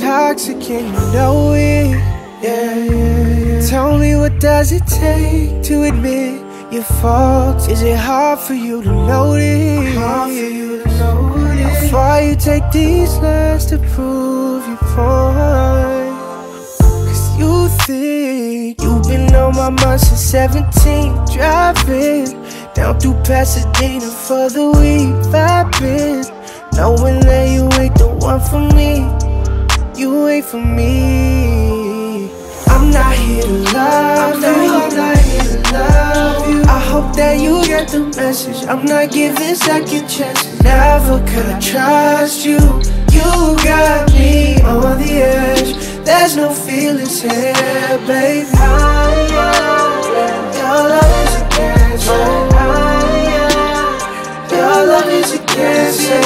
toxic and you know it. Yeah, yeah, yeah. Tell me, what does it take to admit your faults? Is it hard for you to notice? Hard for you to notice. How far you take these lies to prove your point? Cause you think you've been on my mind since 17, driving down through Pasadena for the week, vibing, knowing that you ain't the one for me. You ain't for me. I'm not here to love you. I'm not here to love you. I hope that you get the message. I'm not giving second chances. Never could I trust you. You got me on the edge. There's no feelings here, baby. Your love is a cancer. Your love is a cancer.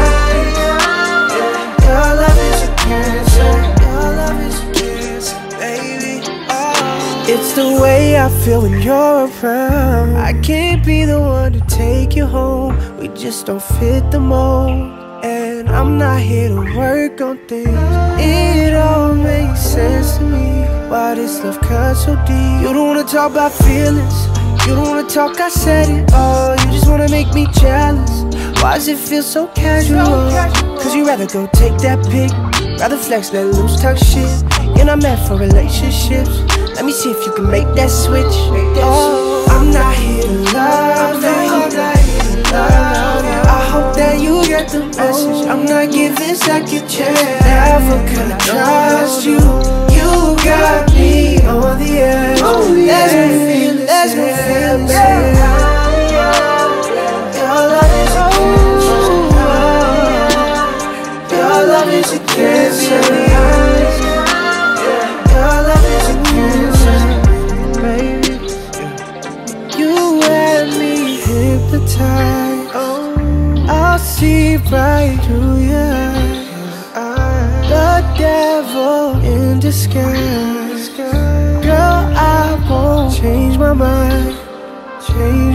Your love is a cancer. Your love is a cancer, baby. Oh. It's the way I feel when you're around. I can't be the one to take you home. We just don't fit the mold. And I'm not here to work on things. It all makes sense to me. Why this love cuts so deep? You don't wanna talk about feelings. You don't wanna talk, I said it all. You just wanna make me jealous. Why does it feel so casual? Cause you rather go take that pic, rather flex that loose talk shit. You're not meant for relationships. Let me see if you can make that switch. Oh, I'm not here to love you. I hope that you get the message. I'm not giving second chance. Never could I trust you. You got me on the edge. There's no feelings, there's no feelings here. Your love is a cancer. Your love is a cancer. Your love is a cancer, baby. You had me hypnotized. I'll see right through you. The devil in disguise. Girl, I won't change my mind.